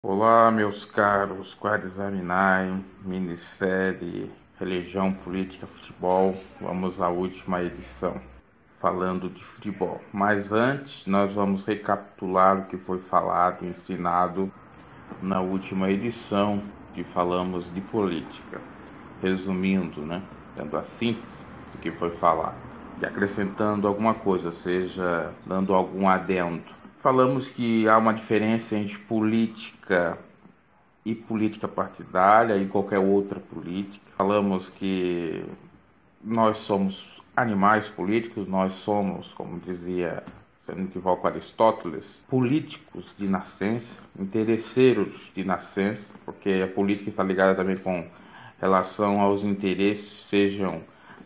Olá, meus caros Quadrizaminai, minissérie Religião, Política, Futebol. Vamos à última edição, falando de futebol. Mas antes, nós vamos recapitular o que foi falado e ensinado na última edição, que falamos de política. Resumindo, dando a síntese do que foi falado e acrescentando alguma coisa, seja dando algum adendo. Falamos que há uma diferença entre política e política partidária e qualquer outra política. Falamos que nós somos animais políticos, nós somos, como dizia, se não me equivoco, Aristóteles, políticos de nascença, interesseiros de nascença, porque a política está ligada também com relação aos interesses, sejam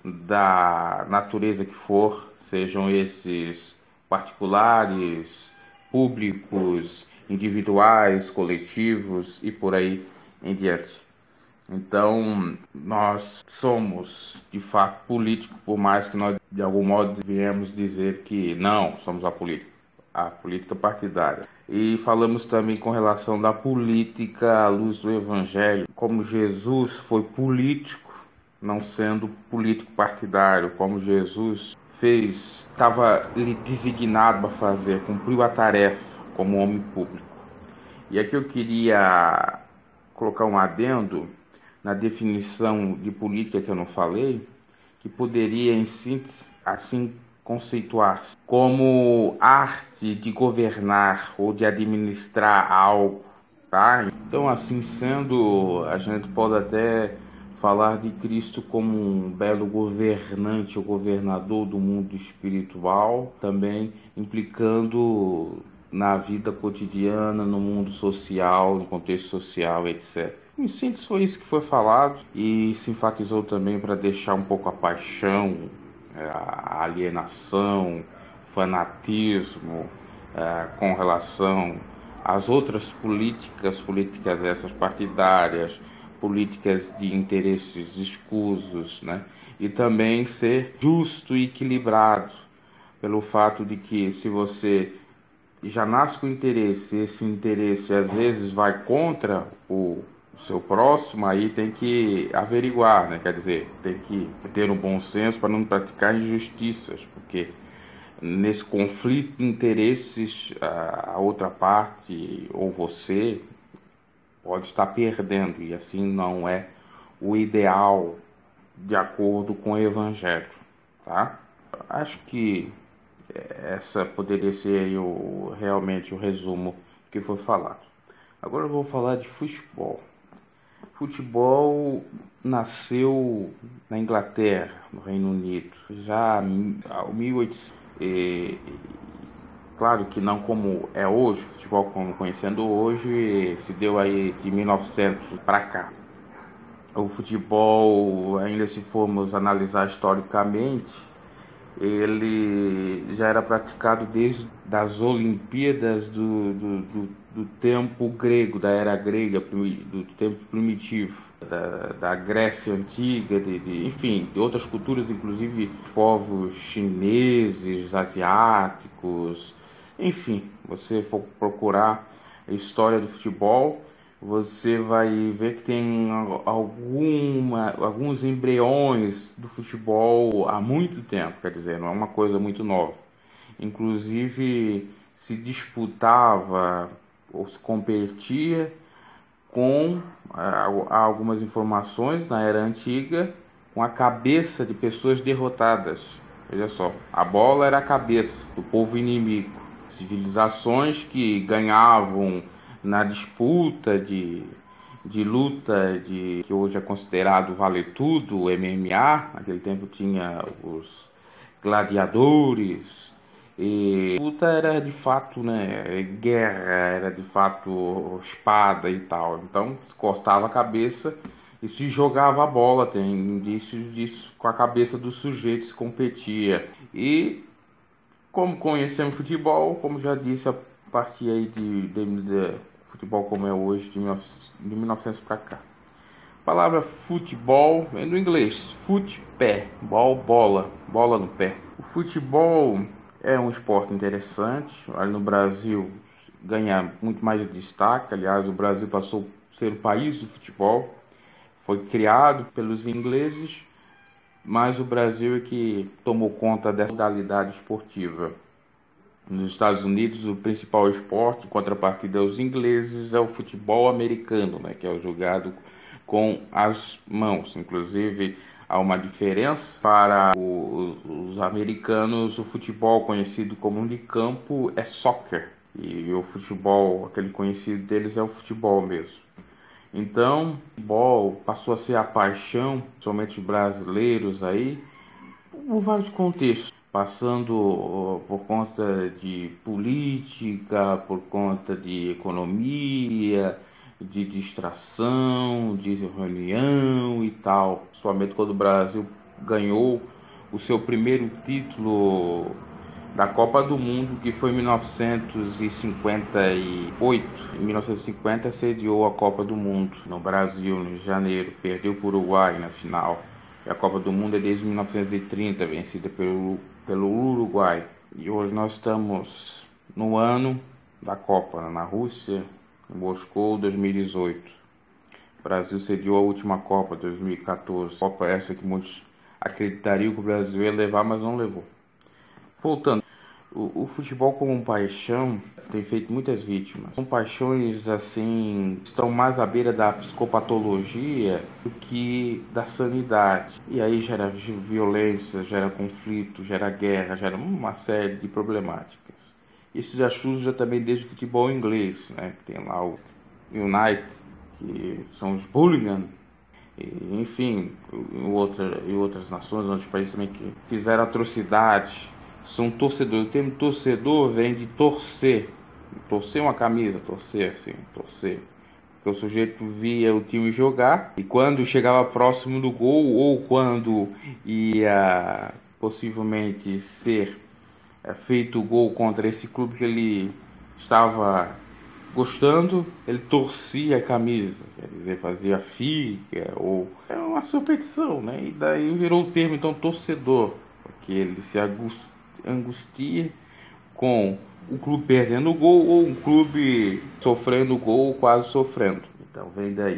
da natureza que for, sejam esses particulares, públicos, individuais, coletivos e por aí em diante. Então, nós somos, de fato, políticos, por mais que nós, de algum modo, viemos dizer que não somos a política partidária. E falamos também com relação da política à luz do Evangelho, como Jesus foi político, não sendo político partidário, como Jesus estava lhe designado a fazer, cumpriu a tarefa como homem público. E aqui eu queria colocar um adendo na definição de política que eu não falei, que poderia, em síntese, assim conceituar-se como arte de governar ou de administrar algo, tá? Então, assim sendo, a gente pode até falar de Cristo como um belo governante ou governador do mundo espiritual, também implicando na vida cotidiana, no mundo social, no contexto social, etc. Em síntese, foi isso que foi falado e se enfatizou também para deixar um pouco a paixão, a alienação, fanatismo com relação às outras políticas essas partidárias, políticas de interesses escusos, e também ser justo e equilibrado, pelo fato de que se você já nasce com interesse, esse interesse às vezes vai contra o seu próximo, aí tem que averiguar, quer dizer, tem que ter um bom senso para não praticar injustiças, porque nesse conflito de interesses, a outra parte ou você pode estar perdendo, e assim não é o ideal de acordo com o Evangelho, tá? Acho que essa poderia ser realmente o resumo que foi falado. Agora eu vou falar de futebol. Futebol nasceu na Inglaterra, no Reino Unido, já em 1800. Claro que não como é hoje, futebol como conhecendo hoje, se deu aí de 1900 para cá. O futebol, ainda se formos analisar historicamente, ele já era praticado desde das Olimpíadas do tempo grego, da era grega, do tempo primitivo, da Grécia Antiga, enfim, de outras culturas, inclusive povos chineses, asiáticos, enfim, você for procurar a história do futebol, você vai ver que tem alguns embriões do futebol há muito tempo, quer dizer, não é uma coisa muito nova. Inclusive se disputava ou se competia com algumas informações na era antiga com a cabeça de pessoas derrotadas. Veja só, a bola era a cabeça do povo inimigo. Civilizações que ganhavam na disputa de luta que hoje é considerado vale tudo, o MMA. Naquele tempo tinha os gladiadores e a luta era de fato, guerra, era de fato espada e tal. Então se cortava a cabeça e se jogava a bola. Tem indícios disso, com a cabeça do sujeito se competia. E como conhecemos futebol, como já disse, a partir aí de futebol como é hoje, de 1900 para cá. A palavra futebol é do inglês, foot, pé, bola no pé. O futebol é um esporte interessante. Ali no Brasil ganha muito mais destaque. Aliás, o Brasil passou a ser o país do futebol, foi criado pelos ingleses, mas o Brasil é que tomou conta dessa modalidade esportiva. Nos Estados Unidos, o principal esporte, em contrapartida aos ingleses, é o futebol americano, né, que é o jogado com as mãos. Inclusive, há uma diferença para os americanos. O futebol conhecido como de campo é soccer, e o futebol, aquele conhecido deles, é o futebol mesmo. Então, o futebol passou a ser a paixão, somente brasileiros aí, por vários contextos, passando por conta de política, por conta de economia, de distração, de reunião e tal. Somente quando o Brasil ganhou o seu primeiro título da Copa do Mundo, que foi em 1958. Em 1950 sediou a Copa do Mundo no Brasil, no Rio de Janeiro, perdeu para o Uruguai na final. E a Copa do Mundo é desde 1930, vencida pelo Uruguai. E hoje nós estamos no ano da Copa, na Rússia, em Moscou, 2018. O Brasil sediou a última Copa, 2014. Copa essa que muitos acreditariam que o Brasil ia levar, mas não levou. Voltando, o futebol como paixão tem feito muitas vítimas. São paixões assim, estão mais à beira da psicopatologia do que da sanidade. E aí gera violência, gera conflito, gera guerra, gera uma série de problemáticas. Isso já surge também desde o futebol inglês, né? Tem lá o United, que são os hooligans. Enfim, em outras nações, outros países também que fizeram atrocidades. São torcedores. O termo torcedor vem de torcer. Torcer uma camisa, torcer assim, torcer. Porque o sujeito via o time jogar e quando chegava próximo do gol ou quando ia possivelmente ser feito o gol contra esse clube que ele estava gostando, ele torcia a camisa, quer dizer, fazia figa ou é uma superstição, né? E daí virou o termo então torcedor, porque ele se angustia com o clube perdendo o gol ou um clube sofrendo o gol ou quase sofrendo. Então vem daí.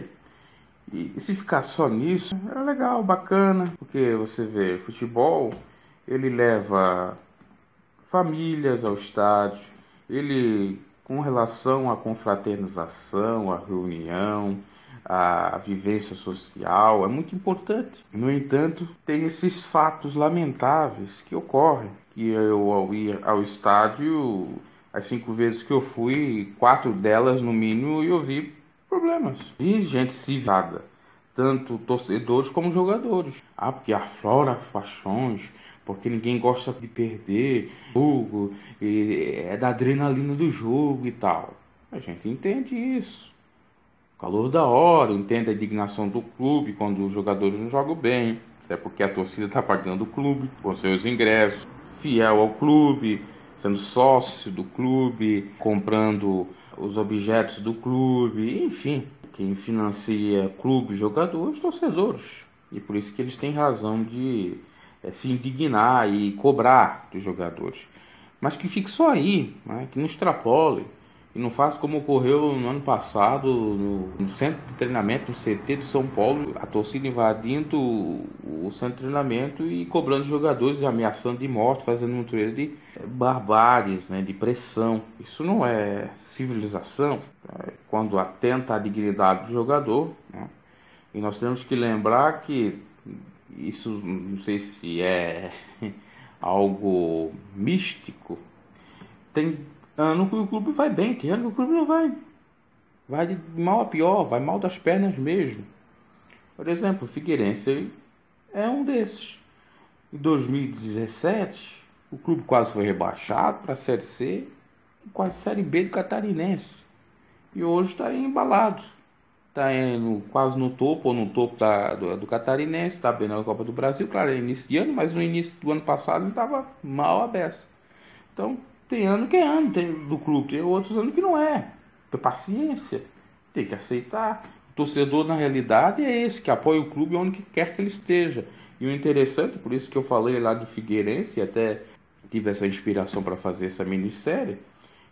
E se ficar só nisso, é legal, bacana, porque você vê, futebol, ele leva famílias ao estádio, ele com relação à confraternização, à reunião, à vivência social, é muito importante. No entanto, tem esses fatos lamentáveis que ocorrem, que eu ao ir ao estádio, as 5 vezes que eu fui, 4 delas no mínimo, eu vi problemas. Vi gente civilizada, tanto torcedores como jogadores. Porque aflora paixões, porque ninguém gosta de perder jogo, é da adrenalina do jogo e tal. A gente entende isso. O calor da hora, entende a indignação do clube quando os jogadores não jogam bem, até porque a torcida está pagando o clube com seus ingressos, fiel ao clube, sendo sócio do clube, comprando os objetos do clube, enfim. Quem financia clube, jogadores, torcedores. E por isso que eles têm razão de se indignar e cobrar dos jogadores. Mas que fique só aí, né? Que não extrapole. E não faça como ocorreu no ano passado, no centro de treinamento, no CT de São Paulo, a torcida invadindo o centro de treinamento e cobrando jogadores, ameaçando de morte, fazendo um treino de barbáries, né, de pressão. Isso não é civilização, quando atenta à dignidade do jogador, né? E nós temos que lembrar que isso, não sei se é algo místico, tem ano que o clube vai bem, tem ano que o clube não vai. Vai de mal a pior, vai mal das pernas mesmo. Por exemplo, o Figueirense é um desses. Em 2017, o clube quase foi rebaixado para a Série C, quase Série B do Catarinense. E hoje está embalado. Está quase no topo, ou no topo do Catarinense, está bem na Copa do Brasil. Claro, é início de ano, mas no início do ano passado ele estava mal a beça. Então, tem ano que é ano do clube, tem outros anos que não é. Tem paciência, tem que aceitar. O torcedor, na realidade, é esse, que apoia o clube onde quer que ele esteja. E o interessante, por isso que eu falei lá do Figueirense, e até tive essa inspiração para fazer essa minissérie,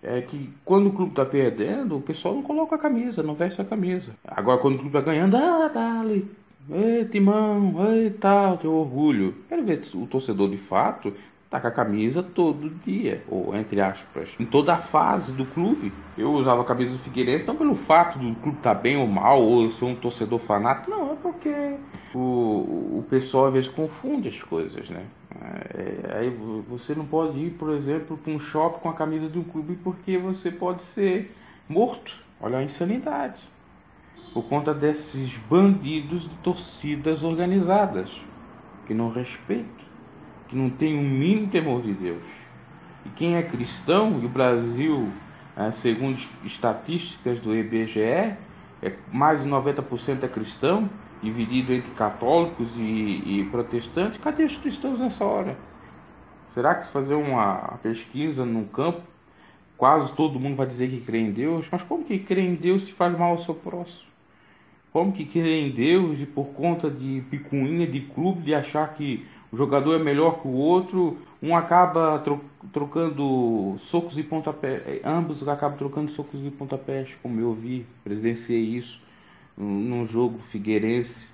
é que quando o clube tá perdendo, o pessoal não coloca a camisa, não veste a camisa. Agora quando o clube tá ganhando, dale, ei, timão, ei, tal, teu orgulho. Quero ver o torcedor de fato tá com a camisa todo dia, ou entre aspas, em toda a fase do clube. Eu usava a camisa do Figueirense não pelo fato do clube estar bem ou mal, ou eu ser um torcedor fanático, não, é porque o pessoal às vezes confunde as coisas, né? Aí você não pode ir, por exemplo, para um shopping com a camisa de um clube porque você pode ser morto. Olha a insanidade. Por conta desses bandidos de torcidas organizadas, que não respeitam, que não tem um mínimo temor de Deus. E quem é cristão, e o Brasil, segundo estatísticas do IBGE, mais de 90% é cristão, dividido entre católicos e protestantes. Cadê os cristãos nessa hora? Será que se fazer uma pesquisa no campo, quase todo mundo vai dizer que crê em Deus? Mas como que crê em Deus se faz mal ao seu próximo? Como que crê em Deus e por conta de picuinha, de clube, de achar que o jogador é melhor que o outro, um acaba trocando socos e pontapés, ambos acabam trocando socos e pontapés, como eu vi, presenciei isso num jogo figueirense,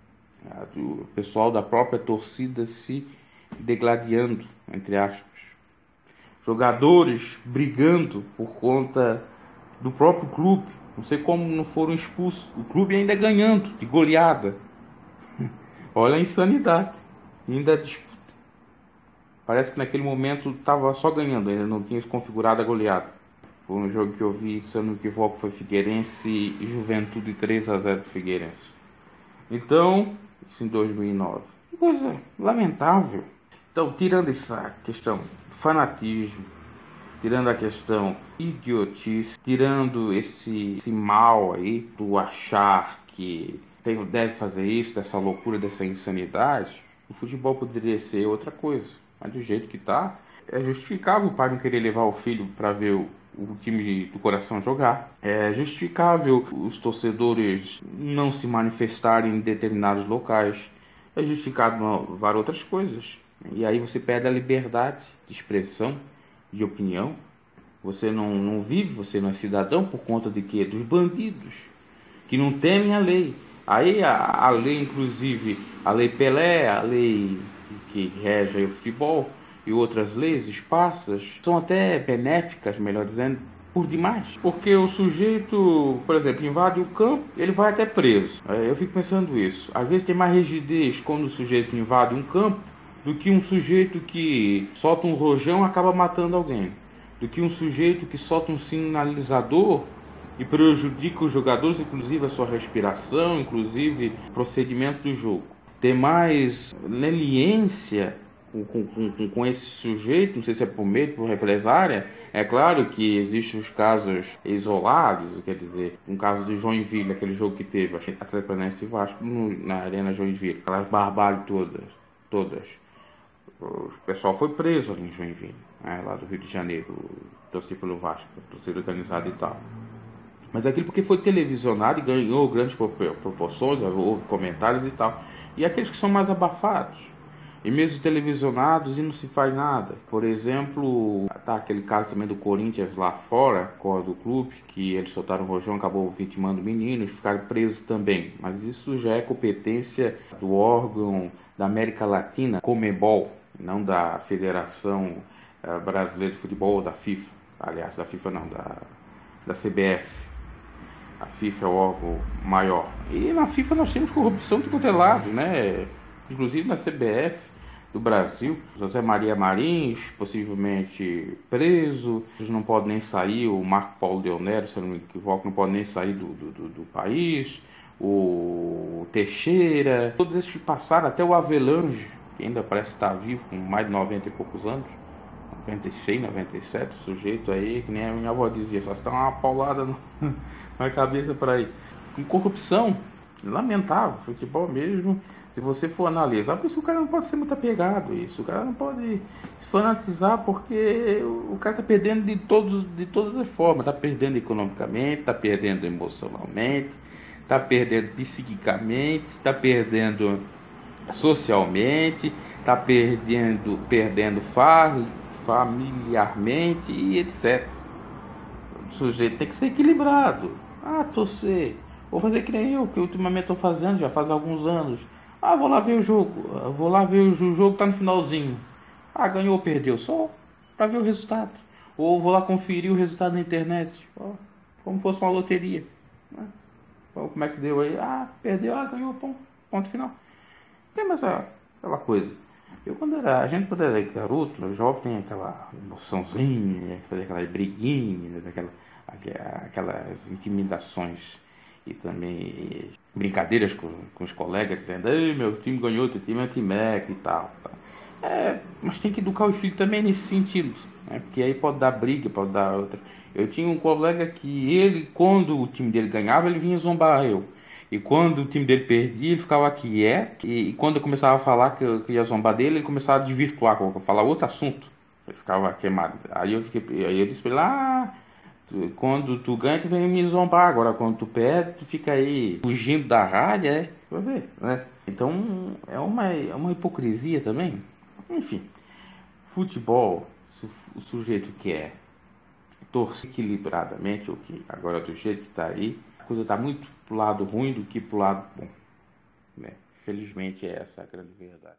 o pessoal da própria torcida se degladiando, entre aspas, jogadores brigando por conta do próprio clube, não sei como não foram expulsos, o clube ainda ganhando de goleada. Olha a insanidade, ainda disputa. Parece que naquele momento estava só ganhando, ainda não tinha configurado a goleada. Foi um jogo que eu vi, se eu não me equivoco, foi Figueirense e Juventude 3-0 pro Figueirense. Então, isso em 2009. Coisa lamentável. Então, tirando essa questão do fanatismo, tirando a questão idiotice, tirando esse mal aí do achar que deve fazer isso, dessa loucura, dessa insanidade, o futebol poderia ser outra coisa. Mas do jeito que está, é justificável o pai não querer levar o filho para ver o time do coração jogar. É justificável os torcedores não se manifestarem em determinados locais. É justificável várias outras coisas. E aí você perde a liberdade de expressão, de opinião. Você não vive, você não é cidadão por conta de quê? Dos bandidos, que não temem a lei. Aí a lei, inclusive, a lei Pelé, a lei que rege o futebol e outras leis esparsas, são até benéficas, melhor dizendo, por demais. Porque o sujeito, por exemplo, invade o campo, ele vai até preso. Eu fico pensando isso. Às vezes tem mais rigidez quando o sujeito invade um campo do que um sujeito que solta um rojão e acaba matando alguém. Do que um sujeito que solta um sinalizador e prejudica os jogadores, inclusive a sua respiração, inclusive o procedimento do jogo. Ter mais leniência com esse sujeito, não sei se é por medo, por represária. É claro que existem os casos isolados, quer dizer, um caso de Joinville, aquele jogo que teve, Atlético Paranaense e Vasco, na Arena Joinville, aquelas barbáries todas. O pessoal foi preso ali em Joinville, lá do Rio de Janeiro, torcida pelo Vasco, torcida organizada e tal. Mas aquilo porque foi televisionado e ganhou grandes proporções, houve comentários e tal. E aqueles que são mais abafados, e mesmo televisionados, e não se faz nada. Por exemplo, aquele caso também do Corinthians lá fora, do clube, que eles soltaram o rojão, acabou vitimando meninos, ficaram presos também. Mas isso já é competência do órgão da América Latina, Conmebol, não da Federação Brasileira de Futebol, da FIFA. Aliás, da FIFA não, da CBF. A FIFA é o órgão maior. E na FIFA nós temos corrupção de qualquer lado, né? Inclusive na CBF do Brasil. José Maria Marins, possivelmente preso. Eles não podem nem sair. O Marco Paulo Deonero, se eu não me equivoco, não pode nem sair do país. O Teixeira. Todos esses que passaram, até o Avelange, que ainda parece estar vivo, com mais de 90 e poucos anos. 96, 97, sujeito aí, que nem a minha avó dizia, só está uma paulada na cabeça para ir. Com corrupção, lamentável, futebol mesmo, se você for analisar, por isso o cara não pode ser muito apegado a isso, o cara não pode se fanatizar porque o cara está perdendo de todas as formas, está perdendo economicamente, está perdendo emocionalmente, está perdendo psiquicamente, está perdendo socialmente, está perdendo familiarmente e etc. O sujeito tem que ser equilibrado. Ah, torcer. Vou fazer que nem eu, que ultimamente estou fazendo, já faz alguns anos. Ah, vou lá ver o jogo. Vou lá ver o jogo, tá no finalzinho. Ah, ganhou ou perdeu? Só para ver o resultado. Ou vou lá conferir o resultado na internet. Ó, como fosse uma loteria. Né? Como é que deu aí? Ah, perdeu, ganhou, ponto final. Tem mais aquela coisa. A gente quando era garoto, o jovem tem aquela emoçãozinha, fazer aquelas briguinhas, aquelas intimidações e também brincadeiras com os colegas, dizendo: ei, meu time ganhou, teu time é um timeco e tal. Mas tem que educar os filhos também nesse sentido, né? Porque aí pode dar briga, pode dar outra. Eu tinha um colega que ele, quando o time dele ganhava, ele vinha zombar eu. E quando o time dele perdia, ele ficava quieto. E quando eu começava a falar que eu ia zombar dele, ele começava a desvirtuar, falar outro assunto. Ele ficava queimado. Aí eu disse pra ele: quando tu ganha, tu vem me zombar. Agora, quando tu perde, tu fica aí fugindo da rádio, vai ver, né? Então, é uma hipocrisia também. Enfim, futebol, se o sujeito quer torcer equilibradamente, ou que agora do jeito que está aí, a coisa está muito pro lado ruim do que pro lado bom, né? Felizmente é essa a grande verdade.